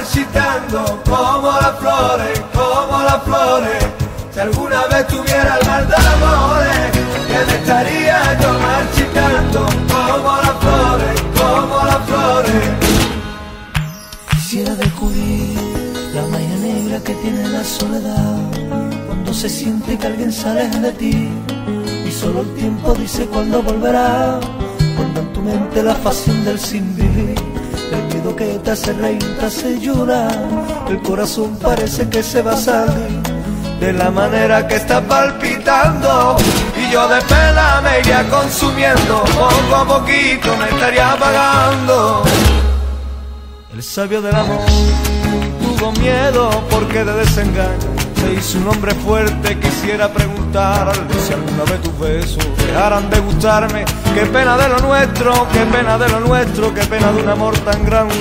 marchitando como las flores, como las flores. Si alguna vez tuviera el mal de amores, que me estaría yo marchitando como las flores, como las flores. Quisiera descubrir la magia negra que tiene la soledad, cuando se siente que alguien se aleja de ti y solo el tiempo dice cuándo volverá, cuando en tu mente la pasión del sin vivir, el miedo que te hace reír, te hace llorar, el corazón parece que se va a salir de la manera que está palpitando, y yo de pena me iría consumiendo, poco a poquito me estaría apagando. El sabio del amor tuvo miedo porque de desengaño se hizo un hombre fuerte. Quisiera preguntarle si alguna vez tus besos dejaran de gustarme. Qué pena de lo nuestro, qué pena de lo nuestro, qué pena de un amor tan grande.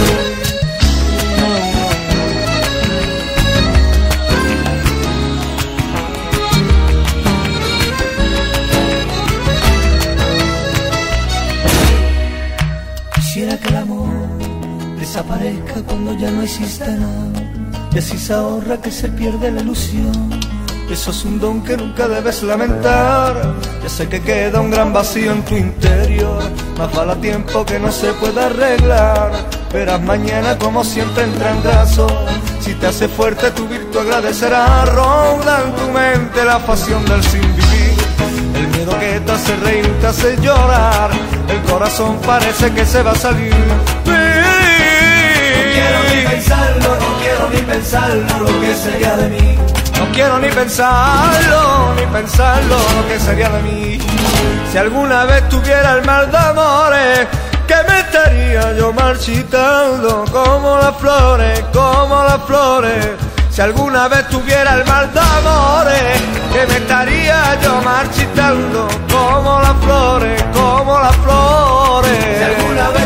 Quisiera que el amor desaparezca cuando ya no existe nada, y así se ahorra que se pierde la ilusión. Eso es un don que nunca debes lamentar. Ya sé que queda un gran vacío en tu interior, más vale a tiempo que no se pueda arreglar. Verás mañana como siempre entra en razón. Si te hace fuerte tu virtud agradecerá. Ronda en tu mente la pasión del sin vivir, el miedo que te hace reír, te hace llorar, el corazón parece que se va a salir. No quiero ni pensarlo, no quiero ni pensarlo lo que sería de mí. No quiero ni pensarlo lo que sería de mí. Si alguna vez tuviera el mal de amores, que me estaría yo marchitando como las flores, como las flores. Si alguna vez tuviera el mal de amores, que me estaría yo marchitando como las flores, como las flores. Si alguna vez